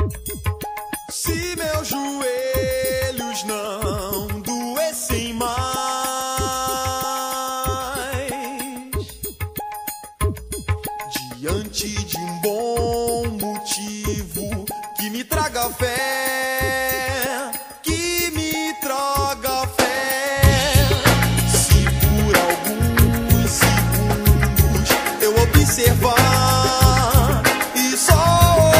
Se meus joelhos não doessem mais, diante de um bom motivo que me traga fé, que me traga fé. Se por alguns segundos eu observar e só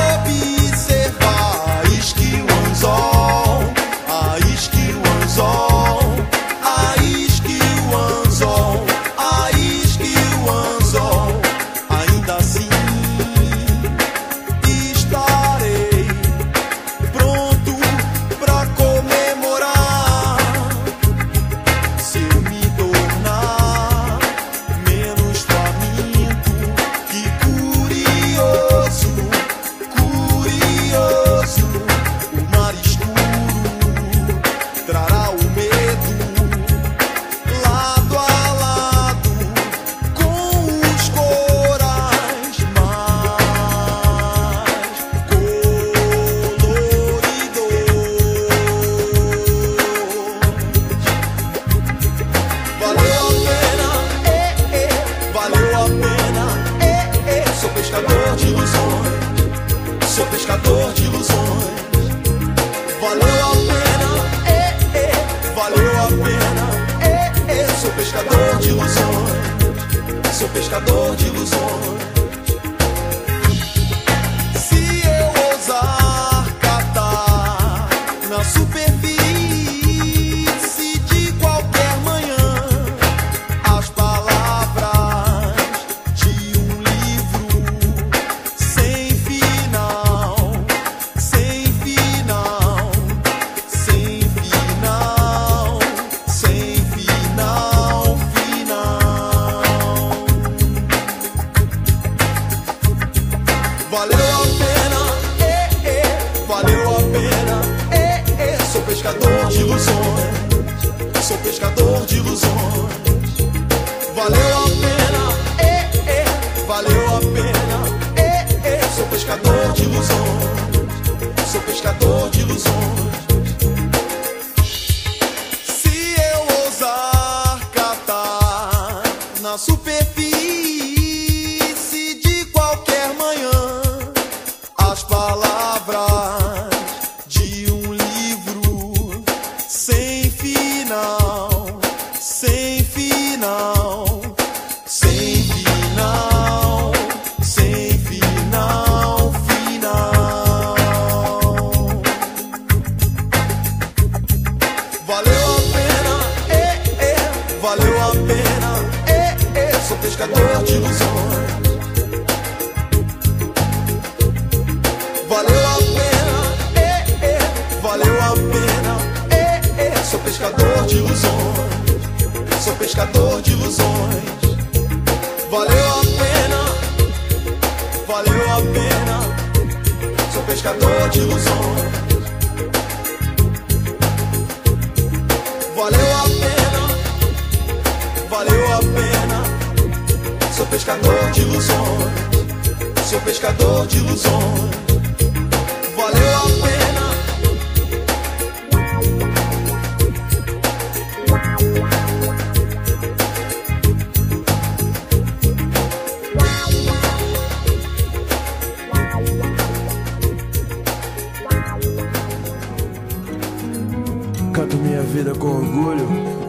ainda assim estarei pronto pra comemorar. Se eu me tornar menos faminto que curioso, curioso, o mar escuro trará o medo lado a lado com os corais mais coloridos. Valeu a pena, valeu a pena, sou pescador de ilusões, sou pescador de ilusões. Valeu a pena, valeu a pena, sou pescador de ilusões, sou pescador de ilusões. Se eu ousar catar na superfície de qualquer manhã as palavras de um livro sem final, sem final, sem final, sem final, final. Valeu a pena, valeu a pena, sou pescador de ilusões, sou pescador de ilusões. Valeu a pena, valeu a pena, sou pescador de ilusões, sou pescador de ilusões. Se eu ousar catar na superfície de qualquer manhã as palavras de um livro sem final, sem final, sem final, sem final, final. Valeu a pena, valeu a pena, sou pescador de ilusões. Valeu a pena, valeu a pena, sou pescador de ilusões, sou pescador de ilusões. Valeu a pena, valeu a pena, sou pescador de ilusões. Valeu a pena, valeu a pena, sou pescador de ilusões, sou pescador de ilusões. Valeu a pena. Canto minha vida com orgulho.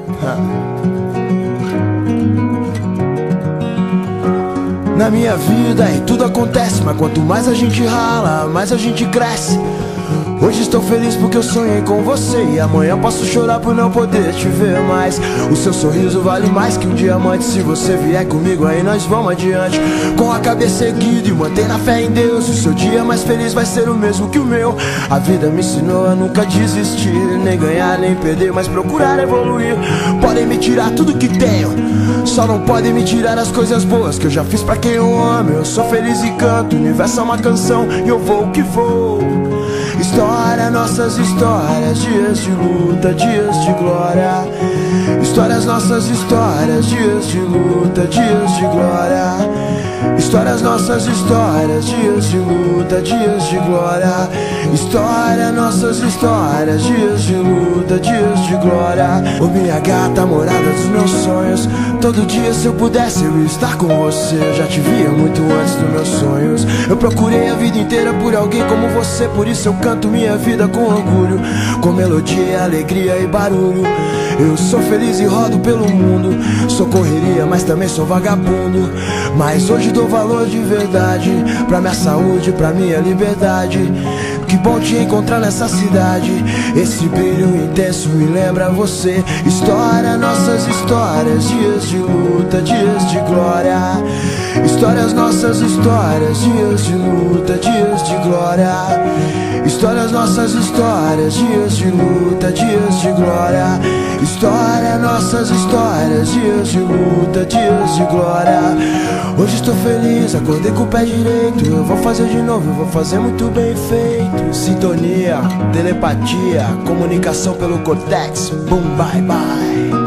Na minha vida e tudo acontece, mas quanto mais a gente rala, mais a gente cresce. Hoje estou feliz porque eu sonhei com você, e amanhã posso chorar por não poder te ver mais. O seu sorriso vale mais que um diamante. Se você vier comigo aí nós vamos adiante, com a cabeça erguida e manter a fé em Deus. O seu dia mais feliz vai ser o mesmo que o meu. A vida me ensinou a nunca desistir, nem ganhar nem perder, mas procurar evoluir. Podem me tirar tudo que tenho, só não podem me tirar as coisas boas que eu já fiz pra quem eu amo. Eu sou feliz e canto, o universo é uma canção e eu vou que vou. História, nossas histórias, dias de luta, dias de glória. Histórias, nossas histórias, dias de luta, dias de glória. Histórias, nossas histórias, dias de luta, dias de glória. História, nossas histórias, dias de luta, dias de glória. Ô minha gata, morada dos meus sonhos. Todo dia se eu pudesse eu ia estar com você. Eu já te via muito antes dos meus sonhos. Eu procurei a vida inteira por alguém como você. Por isso eu canto minha vida com orgulho, com melodia, alegria e barulho. Eu sou feliz e rodo pelo mundo. Sou correria, mas também sou vagabundo. Mas hoje dou valor de verdade pra minha saúde, pra minha liberdade. Que bom te encontrar nessa cidade. Esse brilho intenso me lembra você. História, nossas histórias, dias de luta, dias de glória. Histórias, nossas histórias, dias de luta, dias de glória. Histórias, nossas histórias, dias de luta, dias de glória. História, nossas histórias, dias de luta, dias de glória. Hoje estou feliz, acordei com o pé direito. Eu vou fazer de novo, eu vou fazer muito bem feito. Sintonia, telepatia, comunicação pelo cortex. Boom, bye, bye.